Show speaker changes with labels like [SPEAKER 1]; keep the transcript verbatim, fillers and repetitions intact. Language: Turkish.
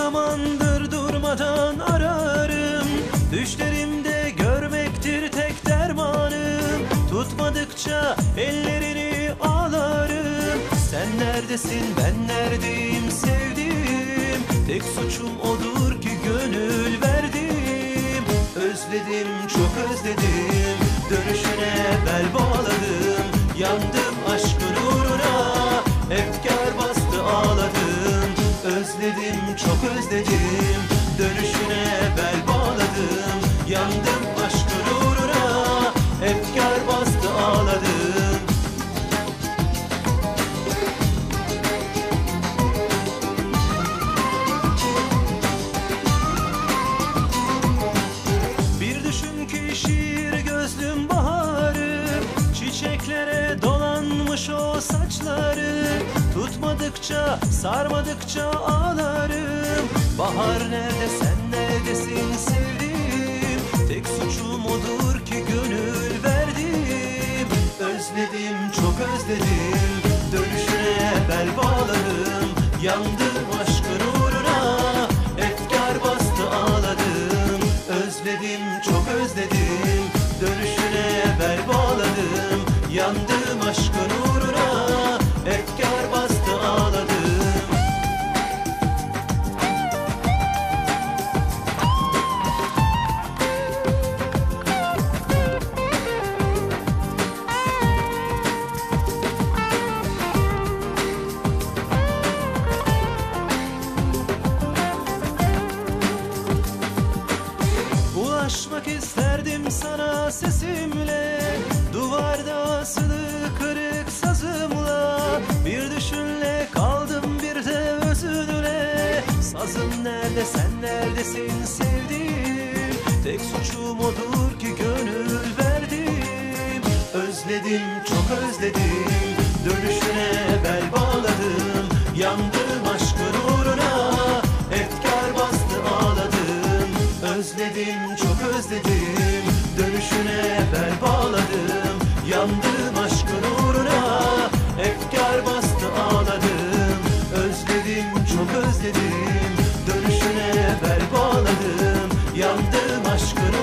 [SPEAKER 1] zamandır durmadan ararım, düşlerimde görmektir tek dermanım. Tutmadıkça ellerini ağlarım. Sen neredesin, ben neredeyim sevdiğim? Tek suçum odur ki gönül verdim. Özledim, çok özledim, dönüşüne bel bağladım. Yandım aşkın uğruna, efkar bastı ağladım. Özledim, çok özledim, dönüşüne bel bağladım. Yandım aşkın uğruna, efkar bastı ağladım. Bir düşün ki şiir gözlüm baharım, çiçeklere dolanmış o saçları. Tutmadıkça, sarmadıkça ağlarım. Bahar nerede, sen neredesin sevdiğim? Tek suçum odur ki gönül verdim. Özledim, çok özledim, dönüşüne bel bağladım. Yandım aşkın uğruna, efkar bastı ağladım. Özledim, çok özledim, dönüşüne bel bağladım. Yandım aşkın uğruna, efkar bastı ağladım. Ulaşmak isterdim sana sesimle, duvarda asılı kırık sazımla. Bir düşünle kaldım, bir de özünle. Sazım nerede, sen neredesin sevdiğim? Tek suçum odur ki gönül verdim. Özledim, çok özledim, dönüşüne bel bağladım. Yandım aşkın uğruna, efkar bastı ağladım. Özledim, çok özledim, dönüşüne bel bağladım. Yandım aşkın uğruna, efkar bastı ağladım. Özledim, çok özledim, dönüşüne bel bağladım. Yandım aşkın